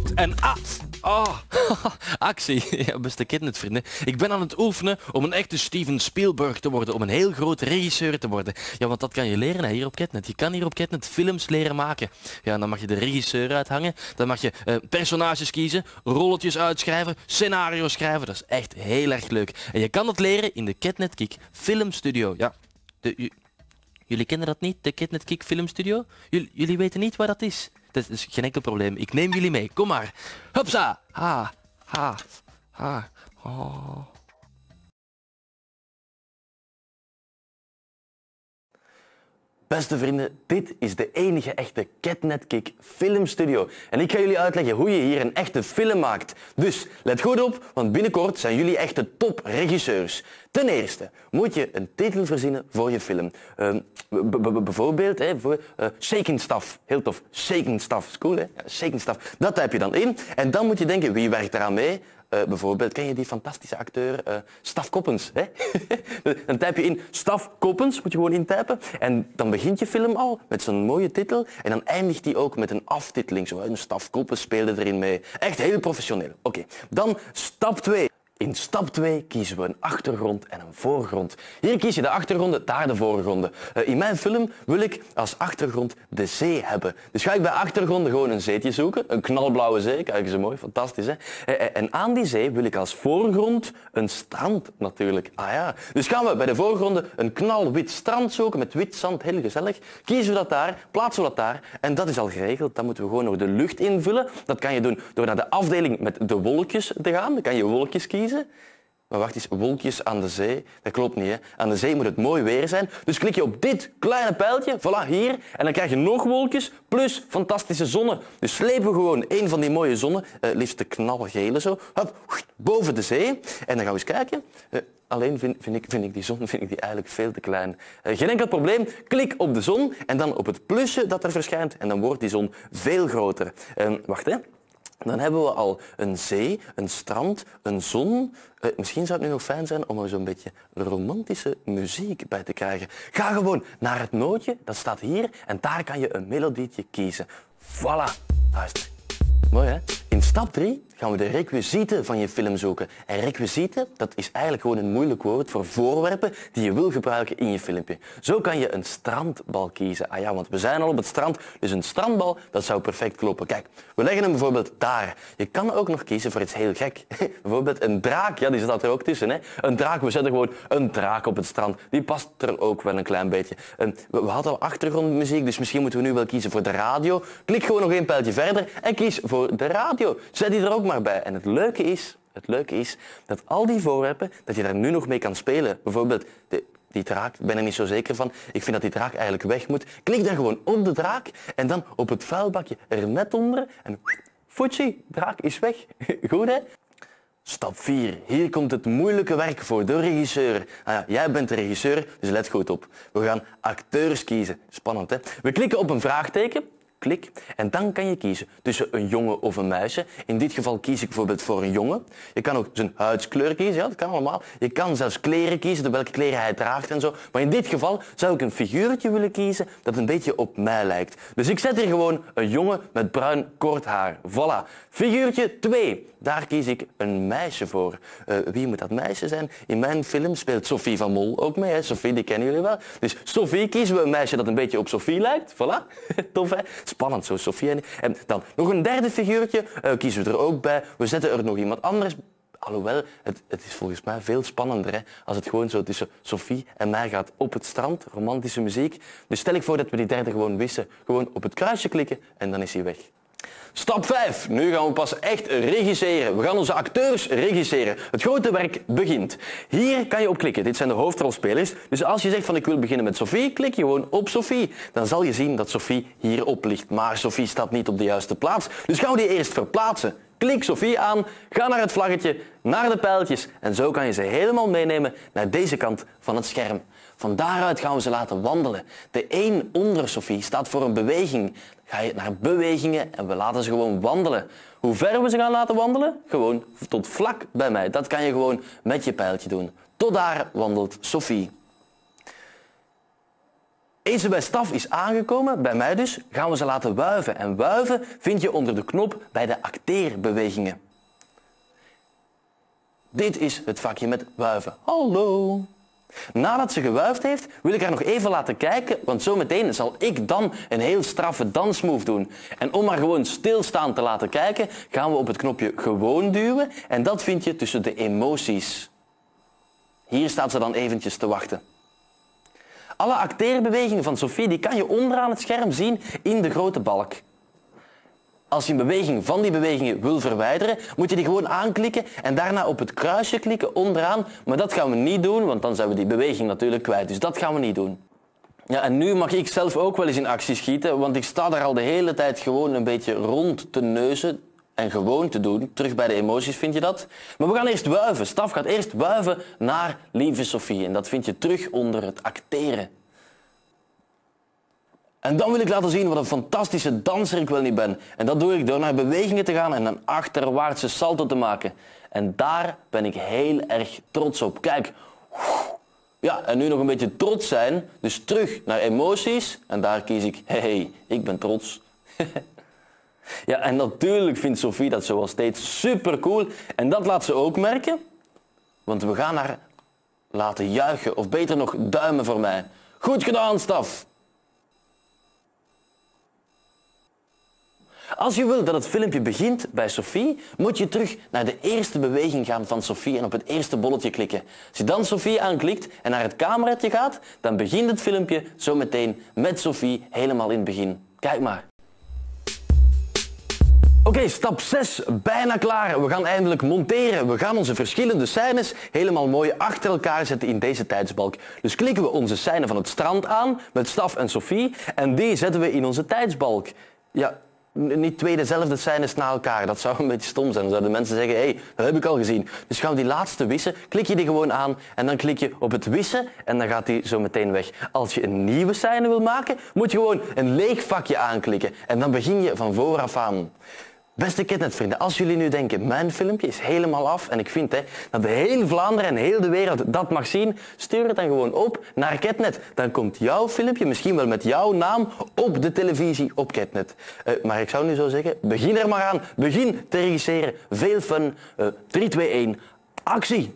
En actie. Ja, beste kindnetvrienden. Ik ben aan het oefenen om een echte Steven Spielberg te worden, om een heel groot regisseur te worden. Ja, want dat kan je leren hè, hier op Ketnet. Je kan hier op Ketnet films leren maken. Ja, en dan mag je de regisseur uithangen, dan mag je personages kiezen, rolletjes uitschrijven, scenario's schrijven. Dat is echt heel erg leuk. En je kan dat leren in de Ketnet Kick Filmstudio. Ja, jullie kennen dat niet, de Ketnet Kick Filmstudio? Jullie weten niet waar dat is? Dat is geen enkel probleem. Ik neem jullie mee. Kom maar. Hupsa. Ha. Ha. Ha. Oh. Beste vrienden, dit is de enige echte Ketnet Kick Filmstudio. En ik ga jullie uitleggen hoe je hier een echte film maakt. Dus let goed op, want binnenkort zijn jullie echte topregisseurs. Ten eerste moet je een titel verzinnen voor je film. Bijvoorbeeld Shaking Stuff. Heel tof. Shaking Stuff. Is cool, hè? Ja, Shaking Stuff. Dat typ je dan in. En dan moet je denken, wie werkt eraan mee? Bijvoorbeeld, ken je die fantastische acteur Staf Koppens? Hè? Dan typ je in Staf Koppens, moet je gewoon intypen. En dan begint je film al met zo'n mooie titel. En dan eindigt die ook met een aftiteling. Zo, een Staf Koppens speelde erin mee. Echt heel professioneel. Oké. Dan stap 2. In stap 2 kiezen we een achtergrond en een voorgrond. Hier kies je de achtergronden, daar de voorgronden. In mijn film wil ik als achtergrond de zee hebben. Dus ga ik bij achtergronden gewoon een zeetje zoeken. Een knalblauwe zee, kijk eens mooi, fantastisch hè. En aan die zee wil ik als voorgrond een strand natuurlijk. Ah ja. Dus gaan we bij de voorgronden een knalwit strand zoeken met wit zand, heel gezellig. Kiezen we dat daar, plaatsen we dat daar en dat is al geregeld. Dan moeten we gewoon nog de lucht invullen. Dat kan je doen door naar de afdeling met de wolkjes te gaan. Dan kan je wolkjes kiezen. Maar wacht eens, wolkjes aan de zee, dat klopt niet. Hè? Aan de zee moet het mooi weer zijn. Dus klik je op dit kleine pijltje, voilà, hier. En dan krijg je nog wolkjes plus fantastische zonnen. Dus slepen we gewoon een van die mooie zonnen, liefst de knalgele zo, hop, boven de zee. En dan gaan we eens kijken. Alleen vind ik die zon eigenlijk veel te klein. Geen enkel probleem. Klik op de zon en dan op het plusje dat er verschijnt. En dan wordt die zon veel groter. Wacht, hè. Dan hebben we al een zee, een strand, een zon. Misschien zou het nu nog fijn zijn om er zo'n beetje romantische muziek bij te krijgen. Ga gewoon naar het nootje, dat staat hier, en daar kan je een melodietje kiezen. Voilà. Luister. Mooi hè? In stap 3 gaan we de requisieten van je film zoeken. En requisieten, dat is eigenlijk gewoon een moeilijk woord voor voorwerpen die je wil gebruiken in je filmpje. Zo kan je een strandbal kiezen. Ah ja, want we zijn al op het strand, dus een strandbal, dat zou perfect kloppen. Kijk, we leggen hem bijvoorbeeld daar. Je kan ook nog kiezen voor iets heel gek. Bijvoorbeeld een draak, ja, die staat er ook tussen. Hè? Een draak, we zetten gewoon een draak op het strand. Die past er ook wel een klein beetje. We hadden al achtergrondmuziek, dus misschien moeten we nu wel kiezen voor de radio. Klik gewoon nog één pijltje verder en kies voor de radio. Zet die er ook maar bij. En het leuke is dat al die voorwerpen, dat je daar nu nog mee kan spelen. Bijvoorbeeld die draak, ik ben er niet zo zeker van. Ik vind dat die draak eigenlijk weg moet. Klik dan gewoon op de draak en dan op het vuilbakje er net onder. En foetsie, draak is weg. Goed hè? Stap 4. Hier komt het moeilijke werk voor de regisseur. Ah ja, jij bent de regisseur, dus let goed op. We gaan acteurs kiezen. Spannend hè? We klikken op een vraagteken. Klik. En dan kan je kiezen tussen een jongen of een meisje. In dit geval kies ik bijvoorbeeld voor een jongen. Je kan ook zijn huidskleur kiezen, ja, dat kan allemaal. Je kan zelfs kleren kiezen, welke kleren hij draagt en zo. Maar in dit geval zou ik een figuurtje willen kiezen dat een beetje op mij lijkt. Dus ik zet hier gewoon een jongen met bruin kort haar. Voilà. Figuurtje 2. Daar kies ik een meisje voor. Wie moet dat meisje zijn? In mijn film speelt Sophie van Mol ook mee. Hè? Sophie, die kennen jullie wel. Dus Sophie kiezen we een meisje dat een beetje op Sophie lijkt. Voilà. Tof hè? Spannend zo, Sophie. En dan nog een derde figuurtje kiezen we er ook bij. We zetten er nog iemand anders. Alhoewel, het is volgens mij veel spannender hè, als het gewoon zo tussen Sophie en mij gaat op het strand. Romantische muziek. Dus stel ik voor dat we die derde gewoon wissen. Gewoon op het kruisje klikken en dan is hij weg. Stap 5. Nu gaan we pas echt regisseren. We gaan onze acteurs regisseren. Het grote werk begint. Hier kan je op klikken. Dit zijn de hoofdrolspelers. Dus als je zegt van ik wil beginnen met Sophie, klik je gewoon op Sophie. Dan zal je zien dat Sophie hierop ligt. Maar Sophie staat niet op de juiste plaats. Dus gaan we die eerst verplaatsen. Klik Sophie aan, ga naar het vlaggetje, naar de pijltjes en zo kan je ze helemaal meenemen naar deze kant van het scherm. Van daaruit gaan we ze laten wandelen. De 1 onder Sophie staat voor een beweging. Ga je naar bewegingen en we laten ze gewoon wandelen. Hoe ver we ze gaan laten wandelen? Gewoon tot vlak bij mij. Dat kan je gewoon met je pijltje doen. Tot daar wandelt Sophie. Eens ze bij Staf is aangekomen, bij mij dus, gaan we ze laten wuiven. En wuiven vind je onder de knop bij de acteerbewegingen. Dit is het vakje met wuiven. Hallo. Nadat ze gewuifd heeft, wil ik haar nog even laten kijken, want zometeen zal ik dan een heel straffe dansmove doen. En om haar gewoon stilstaan te laten kijken, gaan we op het knopje gewoon duwen en dat vind je tussen de emoties. Hier staat ze dan eventjes te wachten. Alle acteerbewegingen van Sophie die kan je onderaan het scherm zien in de grote balk. Als je een beweging van die bewegingen wil verwijderen, moet je die gewoon aanklikken en daarna op het kruisje klikken onderaan. Maar dat gaan we niet doen, want dan zijn we die beweging natuurlijk kwijt. Dus dat gaan we niet doen. Ja, en nu mag ik zelf ook wel eens in actie schieten, want ik sta daar al de hele tijd gewoon een beetje rond te neuzen en gewoon te doen. Terug bij de emoties vind je dat. Maar we gaan eerst wuiven. Staf gaat eerst wuiven naar lieve Sophie. En dat vind je terug onder het acteren. En dan wil ik laten zien wat een fantastische danser ik wel niet ben. En dat doe ik door naar bewegingen te gaan en een achterwaartse salto te maken. En daar ben ik heel erg trots op. Kijk. Ja, en nu nog een beetje trots zijn. Dus terug naar emoties. En daar kies ik, hey, ik ben trots. Ja, en natuurlijk vindt Sophie dat zoals steeds super cool. En dat laat ze ook merken. Want we gaan haar laten juichen. Of beter nog, duimen voor mij. Goed gedaan, Staf. Als je wilt dat het filmpje begint bij Sophie, moet je terug naar de eerste beweging gaan van Sophie en op het eerste bolletje klikken. Als je dan Sophie aanklikt en naar het cameretje gaat, dan begint het filmpje zo meteen met Sophie helemaal in het begin. Kijk maar. Oké, stap 6, bijna klaar. We gaan eindelijk monteren. We gaan onze verschillende scènes helemaal mooi achter elkaar zetten in deze tijdsbalk. Dus klikken we onze scène van het strand aan met Staf en Sophie en die zetten we in onze tijdsbalk. Ja, niet twee dezelfde scènes na elkaar. Dat zou een beetje stom zijn. Dan zouden mensen zeggen, hé, dat heb ik al gezien. Dus gaan we die laatste wissen, klik je die gewoon aan en dan klik je op het wissen en dan gaat die zo meteen weg. Als je een nieuwe scène wil maken, moet je gewoon een leeg vakje aanklikken en dan begin je van vooraf aan. Beste Ketnetvrienden, als jullie nu denken, mijn filmpje is helemaal af en ik vind dat heel Vlaanderen en heel de wereld dat mag zien, stuur het dan gewoon op naar Ketnet. Dan komt jouw filmpje, misschien wel met jouw naam, op de televisie op Ketnet. Maar ik zou nu zo zeggen, begin er maar aan. Begin te regisseren. Veel fun. 3, 2, 1, actie!